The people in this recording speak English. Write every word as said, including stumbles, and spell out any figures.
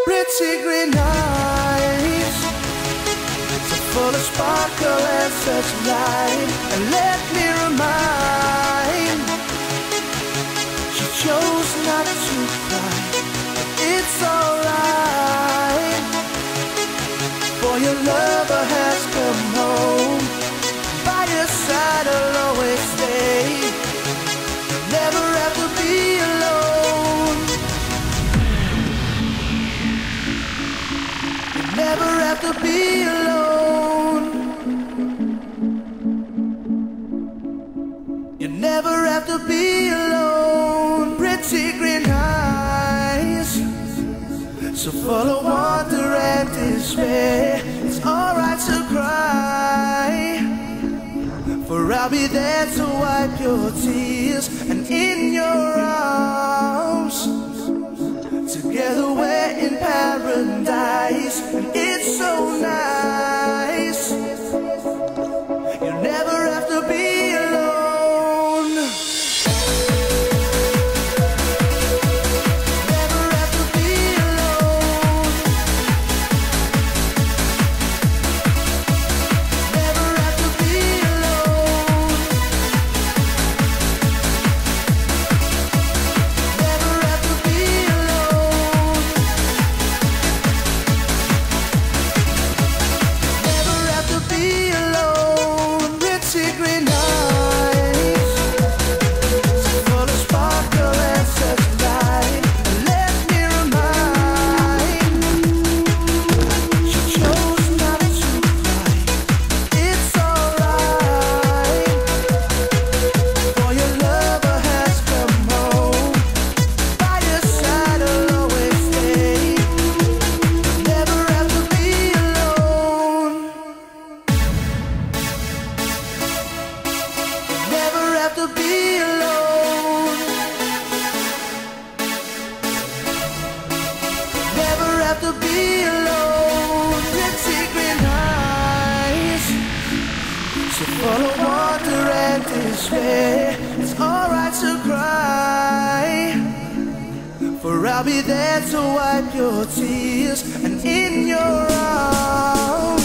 pretty green eyes, so full of sparkle and such light. And let me remind, she chose not to cry, but it's alright, for your lover has come home. By your side I'll always stay, never have to be alone. Never have to be alone. You never have to be alone. Pretty green eyes, so full of wonder and despair. It's alright to cry, for I'll be there to wipe your tears. And in your arms, together we're in paradise. And it's so nice, you never have to be alone. Never have to be alone. Never have to be alone. Never have to be alone. Never have to be alone. Pretty green eyes, so full of sparkle and such light. And let me remind, she chose not to cry. It's alright, for your lover has come home. By your side I'll always stay, never have to be alone. Never have to be alone. Never have to be alone. Pretty green eyes, so full of wonder and despair. It's alright to cry, for I'll be there to wipe your tears. And in your arms,